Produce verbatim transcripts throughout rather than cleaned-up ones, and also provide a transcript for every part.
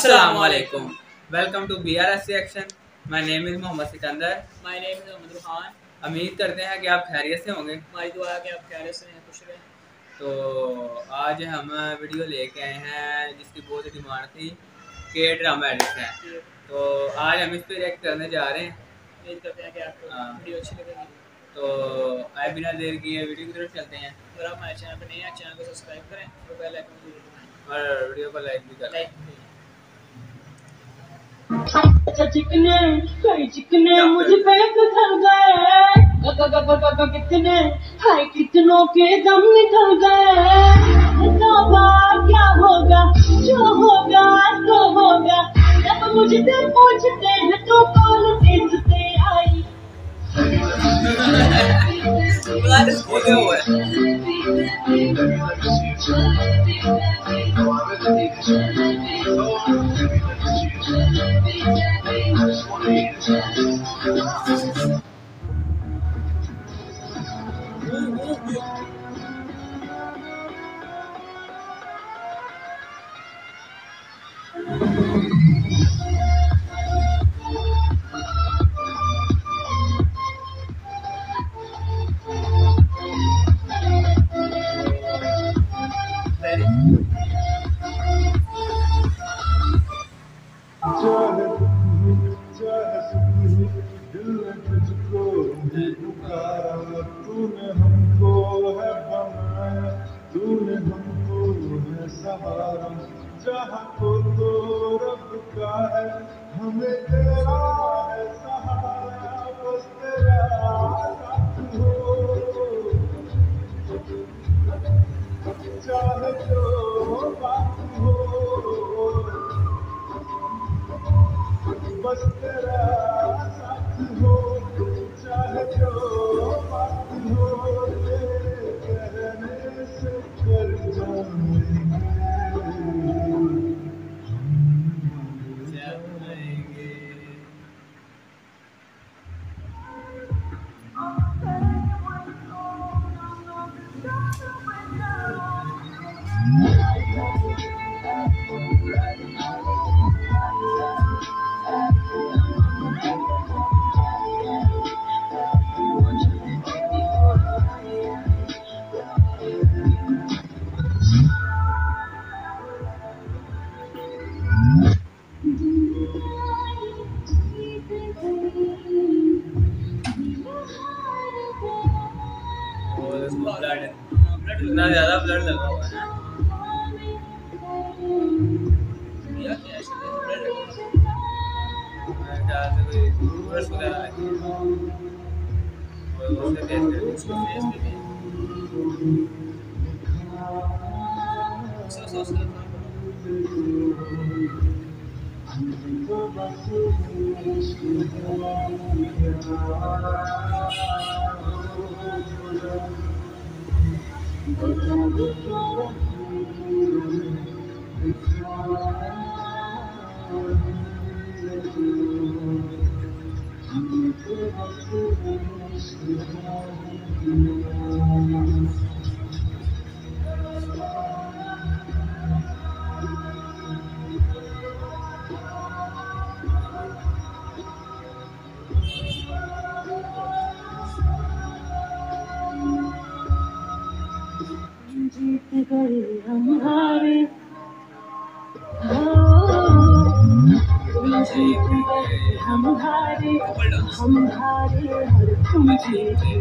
Assalamu alaikum. Welcome to B R S Reaction. My name is Mohammad Sikandar. My name is Mohammad Ruhan. उम्मीद करते हैं कि आप खैरियत से होंगे. हमारी दुआ है कि आप खैरियत से हैं, खुश रहें. तो आज हम वीडियो लेके आए हैं जिसकी बहुत डिमांड थी, के ड्रामा एडिक्ट है. तो आज हम इस पे रिएक्ट करने जा रहे हैं. उम्मीद करते हैं कि आपको वीडियो अच्छी लगेगी. तो आए बिना देर किए वीडियो की तरफ चलते हैं. अगर आप हमारे चैनल पर नए हैं, चैनल को सब्सक्राइब करें और बेल आइकन को जरूर दबाएं और वीडियो को लाइक भी करें. अच्छा चिकने कई चिकने मुझ पे उतर गए, कितने हाय कितनों के दम निकल गए. तौबा क्या होगा, जो होगा तो होगा. जब मुझसे पूछते हैं तो कौन किससे आई. तूने हमको है बनाया, तूने हमको है सहारा. जहाँ को तो रब का है, हमें तेरा है सहारा. बस तेरा साथ हो, चाहे जो बात हो. बस तेरा साथ हो, चाहे जो बात हो. तेरे कहने से कर जाएंगे. इतना ज्यादा ब्लड लगा हुआ है. ब्रश वगैरह लगी है और उससे टेस्ट करके जीत गए हम हारे, जीत गए हम हारे, हम हारे और तुम जीते.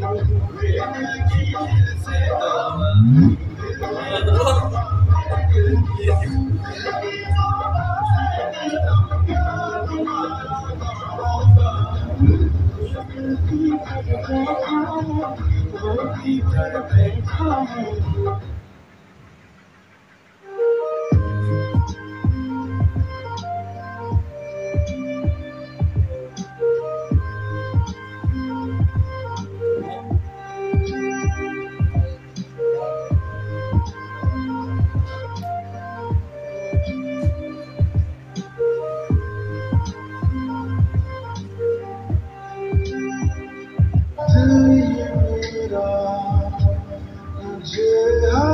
मुझे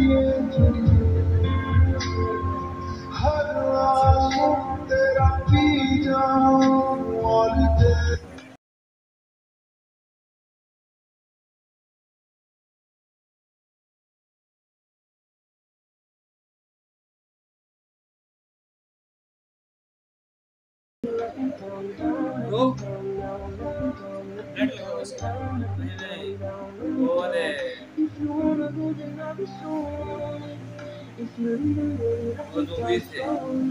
ये हर आंसू तेरा पी जाऊं और तेरे तो नेट लगा बस नहीं नहीं वो ने वो मूवी से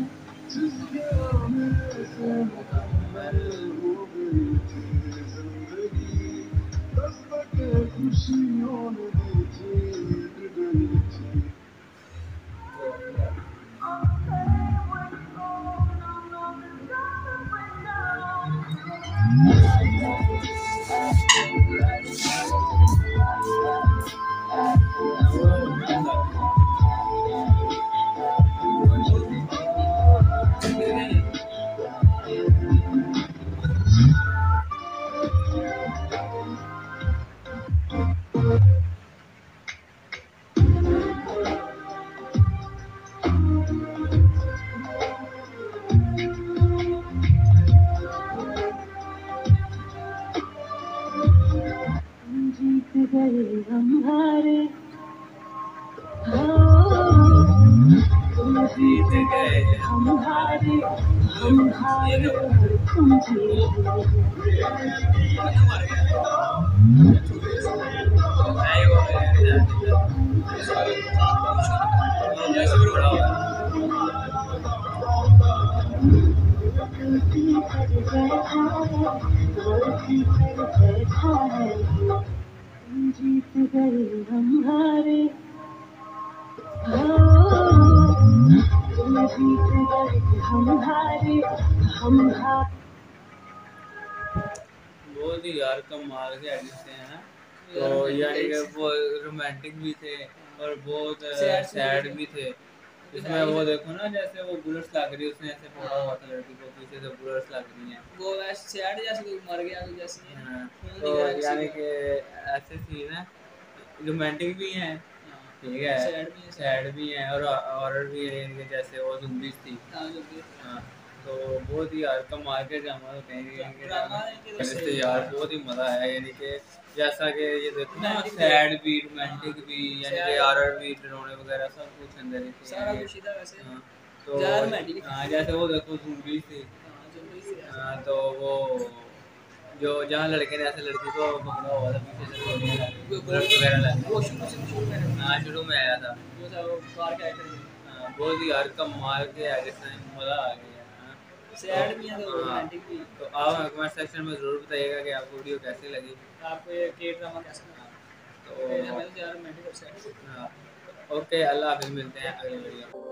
खुशियों ने दी थी जीत गए हमारे तुम जीत गए हमारे हम हारे तुम जीत नहीं वो जैसे भी बड़ा होगा गलती कर बैठा है गलती कर बैठा है तुम जीत गए हमारे तुम जीत गए हमारे हम हारे बहुत ही यार कमाल के एडिट्स हैं ना। तो यानी कि वो रोमांटिक भी थे और बहुत सैड भी थे। इसमें वो देखो ना जैसे वो बुलेट्स लग रही है उसने ऐसे पकड़ा हुआ था लड़की को पीछे से बुलेट्स लग रही हैं वो ऐसे सैड जैसे कोई मर गया तो जैसे हाँ, खून तो दिख रहा है किसी यानी का। कि ऐसे सीन है रोमांटिक भी हैं हाँ, ठीक है सैड भी है सैड भी हैं और हॉरर भी है यानी कि जैसे वो ज़ुम्बीज़ थी हाँ जो भी हाँ तो बहुत ही यार कमाल के ड्रामा तो कहेंगे यानी कि ड्रामा है कि तो इससे सही यार बहुत ही मज़ा आया यानी कि जैसा कि ये देखो ना Romantic सैड भी रोमांटिक भी यानी कि Sad हॉरर भी डरावने वगैरह सब कुछ अंदर ही थे सारा यानी कुछ ही था वैसे हाँ तो ज़्यादा romantic हाँ जैसे वो देखो ज़ुम्बीज़ थी हाँ जो भी से हाँ तो वो जो जहाँ लड़के ने ऐसे लड़की को पकड़ा हुआ था पीछे से गोलियां लग रही बुलेट वगैरह लग वो शुरू से शुरू में रही हाँ शुरू में आया था वो था वो कार का एक्टर हाँ, बहुत ही यार कमाल के एडिट्स हैं मज़ा आ गया हाँ। सैड भी है तो हाँ, रोमांटिक भी तो आप हमें कमेंट सेक्शन में ज़रूर बताइएगा कि आपको वीडियो कैसी लगी आपको ये के ड्रामा कैसा लगा तो हमें तो यार रोमांटिक और सैड हाँ, ओके अल्लाह हाफिज़ मिलते हैं अगले वीडियो